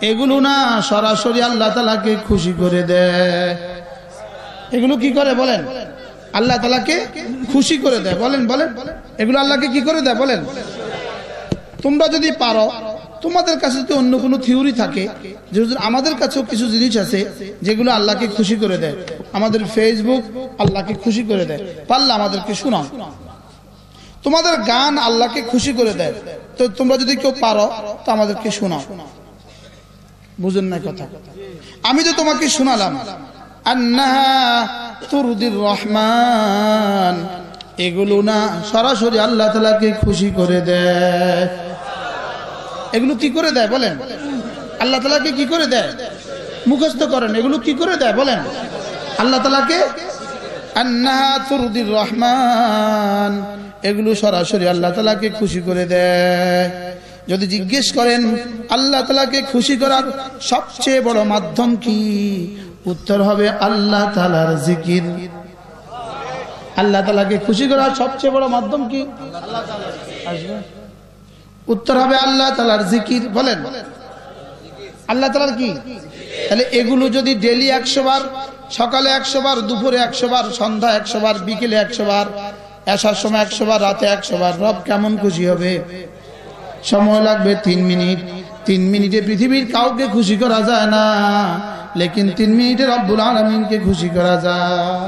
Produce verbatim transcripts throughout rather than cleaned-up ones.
এগুলো না সরাসরি আল্লাহ তাআলাকে খুশি করে দেয়। এগুলো কি করে বলেন? আল্লাহ তাআলাকে খুশি করে দেয়। বলেন বলেন এগুলো আল্লাহকে কি করে দেয় বলেন? তোমরা যদি পারো, তোমাদের কাছে যদি অন্য কোনো থিওরি থাকে যে হুজুর আমাদের কাছেও কিছু জিনিস আছে যেগুলো আল্লাহকে খুশি করে দেয়, আমাদের ফেসবুক আল্লাহকে খুশি করে দেয়, পারলে আমাদেরকে শোনাও। তোমাদের গান আল্লাহকে খুশি করে দেয়, তো তোমরা যদি কেউ পারো তো আমাদেরকে শোনাও। বুঝেন না কথা? আমি তো তোমাকে শোনালাম আন্নাহা তুরদির রহমান, এগুলো না সরাসরি আল্লাহ তাআলাকে খুশি করে দেয়। এগুলো কি করে দেয় বলেন? আল্লাহ তাআলাকে কি করে দেয়? মুখস্থ করেন, এগুলো কি করে দেয় বলেন? আল্লাহ তাআলাকে আন্নাহা তুরদির রহমান, এগুলো সরাসরি আল্লাহ তাআলাকে খুশি করে দেয়। যদি জিজ্ঞেস করেন আল্লাহ তাআলাকে খুশি করার সবচেয়ে বড় মাধ্যম কি, উত্তর হবে আল্লাহ তাআলার জিকির। আল্লাহ তাআলাকে খুশি করার সবচেয়ে বড় মাধ্যম কি? আসবে উত্তর হবে আল্লাহ তাআলার জিকির। বলেন আল্লাহ তাআলার কি? তাহলে এগুলো যদি ডেলি একশো বার, সকালে একশো বার, দুপুরে একশো বার, সন্ধ্যা একশো বার, বিকেলে একশো বার, আসার সময় একশো বার, রাতে একশো বার, রব কেমন খুশি হবে? সময় লাগবে তিন মিনিট। তিন মিনিটে পৃথিবীর কাউকে খুশি করা যায় না, লেকিন তিন মিনিটে রব্বুল আলামিনকে খুশি করা যায়।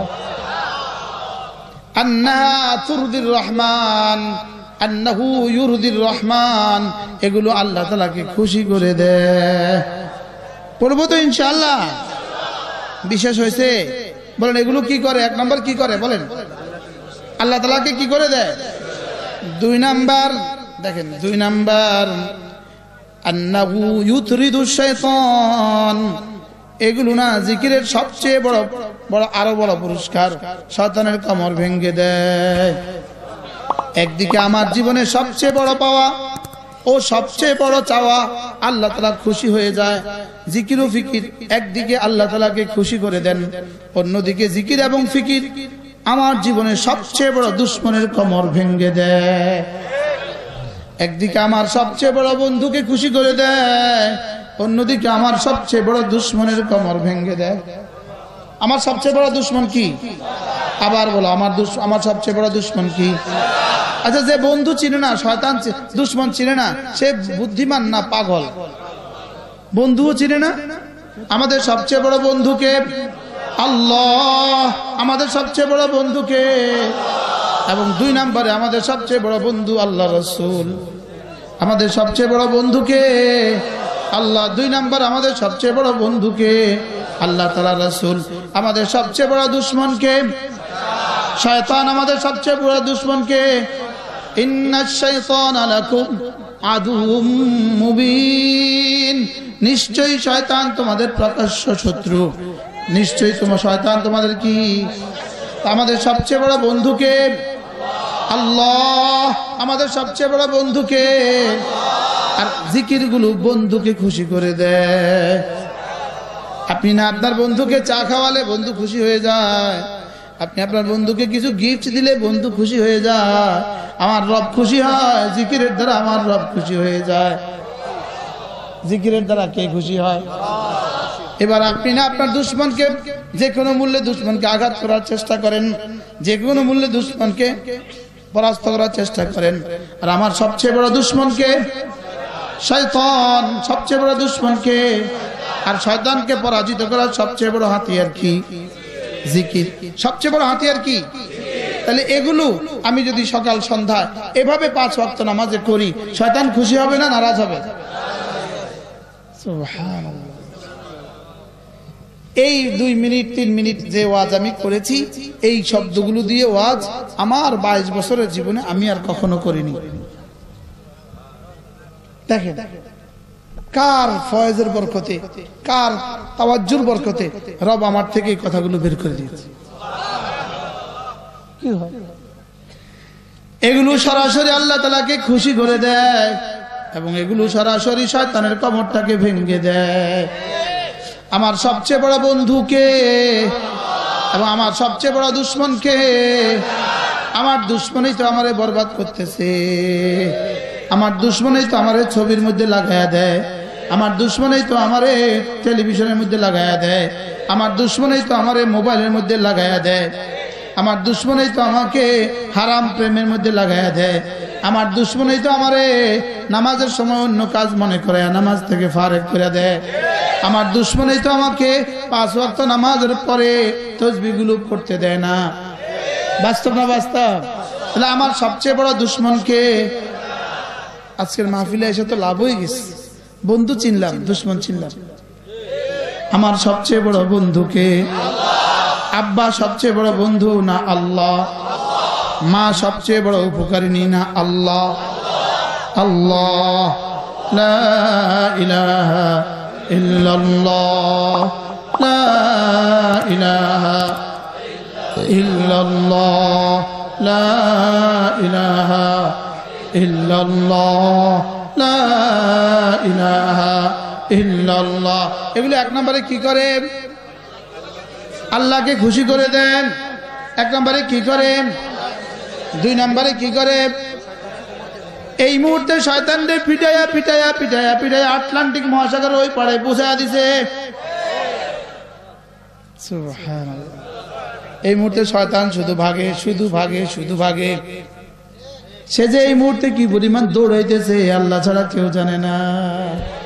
আন্নাহা তুরদির রহমান, আন্নাহু ইউরদির রহমান, এগুলো আল্লাহ তাআলাকে খুশি করে দেয়। পড়বো তো ইনশাআল্লাহ। বিশেষ হয়েছে বলেন এগুলো কি করে? এক নাম্বার কি করে বলেন? আল্লাহ তাআলাকে কি করে দেয়? দুই নাম্বার দেখেন, দুই নাম্বার আন্নাহু ইউতরিদুশ শাইতান, এগুলো না জিকিরের সবচেয়ে বড় বড় আরো বড় পুরস্কার, শয়তানের কামর ভেঙে দেয়। একদিকে আমার জীবনে সবচেয়ে বড় পাওয়া ও সবচেয়ে বড় চাওয়া, আল্লাহ তাআলা খুশি হয়ে যায়। জিকির ও ফিকির একদিকে আল্লাহ তাআলাকে খুশি করে দেন, অন্যদিকে জিকির এবং ফিকির আমার জীবনে সবচেয়ে বড় দুশমনের কামর ভেঙে দেয়। একদিকে আমার সবচেয়ে বড় বন্ধুকে খুশি করে দেয়, অন্যদিকে আমার সবচেয়ে বড় দুশমনের কামর ভেঙে দেয়। আমার সবচেয়ে বড় দুশমন কি? আবার বলো, আমার আমার সবচেয়ে বড় দুশমন কি? আচ্ছা, যে বন্ধু চিনে না, শয়তান দুশমন চিনে না, সে বুদ্ধিমান না পাগল? বন্ধুও চিনে না। আমাদের সবচেয়ে বড় বন্ধুকে আল্লাহ, আমাদের সবচেয়ে বড় বন্ধুকে, এবং দুই নম্বরে আমাদের সবচেয়ে বড় বন্ধু আল্লাহ রাসূল। আমাদের সবচেয়ে বড় বন্ধুকে আল্লাহ, দুই নম্বর আমাদের সবচেয়ে বড় বন্ধুকে আল্লাহ তাআলা রাসূল। আমাদের সবচেয়ে বড় দুশমনকে শয়তান, আমাদের সবচেয়ে বড় দুশমনকে ইন্নাশ শাইতানা লাকুম আদুউম মুবিন, নিশ্চয়ই শয়তান তোমাদের প্রকাশ্য শত্রু। নিশ্চয়ই তোমার শয়তান তোমাদের কি? আমাদের সবচেয়ে বড় বন্ধুকে আল্লাহ, আমাদের সবচেয়ে বড় বন্ধুকে। আর জিকির গুলো বন্ধুকে খুশি করে দেয়। আপনি না আপনার বন্ধুকে চা খাওয়ালে বন্ধু খুশি হয়ে যায়, আপনি আপনার বন্ধুকে কিছু গিফট দিলে বন্ধু খুশি হয়ে যায়। আমার রব খুশি হয় জিকিরের দ্বারা, আমার রব খুশি হয়ে যায়। জিকিরের দ্বারা কে খুশি হয়? এবার আপনি না আপনার দুশমনকে যে কোনো মূল্যে দুশমনকে আঘাত করার চেষ্টা করেন, যে কোনো মূল্যে দুশমনকে পরাস্ত করার চেষ্টা করেন। আর আমার সবচেয়ে বড় দুশমনকে শয়তান, সবচেয়ে বড় দুশমনকে। আর শয়তানকে পরাজিত করার সবচেয়ে বড় হাতিয়ার কি? জিকির। সবচেয়ে বড় হাতিয়ার কি? তাহলে এগুলো আমি যদি সকাল সন্ধ্যা এভাবে পাঁচ ওয়াক্ত নামাজে করি, শয়তান খুশি হবে না নারাজ হবে? সুবহানাল্লাহ। এই দুই মিনিট তিন মিনিট যে ওয়াজ আমি করেছি, এই শব্দগুলো দিয়ে ওয়াজ আমার বাইশ বছরের জীবনে আমি আর কখনো করিনি। দেখেন কার ফয়েজের বরকতে, কার তাওয়াজ্জুর বরকতে রব আমার থেকে এই কথাগুলো বের করে দিয়েছে। কি হয়? এগুলো সরাসরি আল্লাহ তাআলাকে খুশি করে দেয়, এবং এগুলো সরাসরি শয়তানের কমরটাকে ভেঙে দেয়। আমার সবচেয়ে বড় বন্ধুকে এবং আমার সবচেয়ে বড় দুশমনকে, আমার দুশমনই তো আমারে বরবাদ করতেছে, আমার দুশমনই তো আমারে ছবির মধ্যে লাগায়া দেয়, আমার দুশ্মনই তো আমারে টেলিভিশনের মধ্যে লাগায়া দেয়, আমার দুশ্মনই তো আমারে মোবাইলের মধ্যে লাগায়া দেয়, আমার দুশ্মনই তো আমাকে হারাম প্রেমের মধ্যে লাগায়া দেয়, আমার দুশ্মনই তো আমারে নামাজের সময় অন্য কাজ মনে করে নামাজ থেকে ফারেক করে দেয়, আমার দুশ্মনই তো আমাকে পাঁচ ওয়াক্ত নামাজের পরে তসবিহগুলো পড়তে দেয় না। বাস্তব না বাস্তব? তাহলে আমার সবচেয়ে বড় দুশ্মনকে আজকের মাহফিলে এসে তো লাভ হয়ে গেছে। বন্ধু চিনলাম, দুশ্মন চিনলাম। আমার সবচেয়ে বড় বন্ধুকে, আব্বা সবচেয়ে বড় বন্ধু না আল্লাহ? মা সবচেয়ে বড় উপকারিনী না আল্লাহ? আল্লাহ লা ইলাহা ইল্লাল্লাহ, লা ইলাহা ইল্লাল্লাহ, লা ইলাহা ইল্লাল্লাহ, লা ইলাহা ইল্লাল্লাহ। এগুলো এক নম্বরে কি করে? আল্লাহকে খুশি করে দেন। এক নম্বরে কি করে? দুই নম্বরে কি করে? এই মুহূর্তে শয়তানদের পিটাইয়া পিটাইয়া পিটাইয়া পিটাইয়া আটলান্টিক মহাসাগর ওই পাড়ে পৌঁছায়া দিছে। সুবহানাল্লাহ। এই মুহূর্তে শয়তান শুধু ভাগে শুধু ভাগে শুধু ভাগে। সে যে এই মুহূর্তে কি পরিমাণ দৌড়াইতেছে আল্লাহ ছাড়া কেউ জানে না।